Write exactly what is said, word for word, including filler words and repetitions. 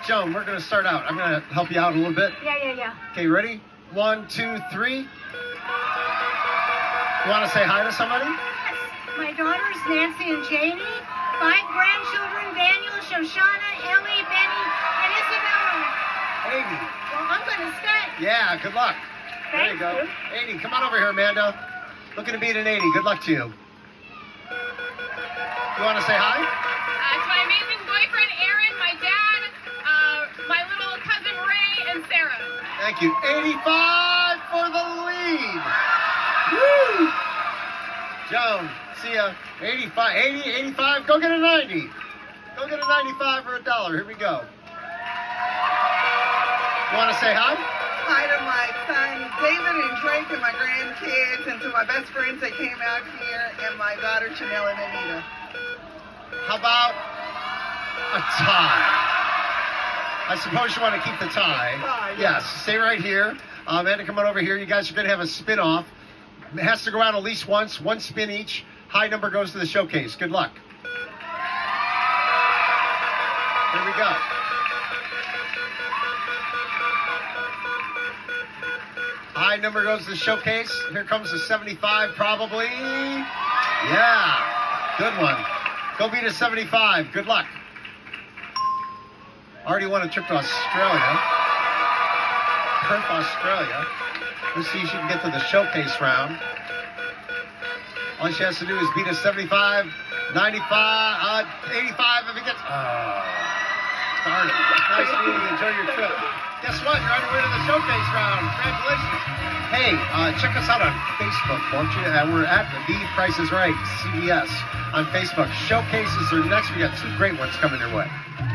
Joan, we're going to start out. I'm going to help you out a little bit. Yeah, yeah, yeah. Okay, ready? One, two, three. You want to say hi to somebody? Yes. My daughters, Nancy and Janie. Five grandchildren, Daniel, Shoshana, Ellie, Benny, and Isabella. eighty. Well, I'm going to start. Yeah, good luck. There Thank you go. you. eighty. Come on over here, Amanda. Looking to beat an eighty. Good luck to you. You want to say hi? Uh, to my amazing boyfriend, Aaron, my dad, uh, my little cousin, Ray, and Sarah. Thank you. eighty-five for the lead. Woo! Joan, see ya. eighty-five, eighty, eighty-five. Go get a ninety. Go get a ninety-five for a dollar. Here we go. You want to say hi? Hi to my son David and Drake and my grandkids, and to my best friends that came out here, and my daughter Chanel and Anita. How about a tie? I suppose you want to keep the tie. Tie, Yes, stay right here. Uh, Amanda, come on over here. You guys are going to have a spin-off. It has to go out at least once, one spin each. High number goes to the showcase. Good luck. Here we go. High number goes to the showcase. Here comes the seventy-five, probably. Yeah, good one. Go beat a seventy-five. Good luck. Already won a trip to Australia. Perth, Australia. Let's see if she can get to the showcase round. All she has to do is beat a seventy-five, ninety-five, uh, eighty-five if it gets... Oh, darn it. Nice meeting you. Enjoy your trip. Guess what? You're on your way to the showcase round. Congratulations. Hey, uh, check us out on Facebook, won't you? And we're at The Price is Right, C B S, on Facebook. Showcases are next. We got two great ones coming your way.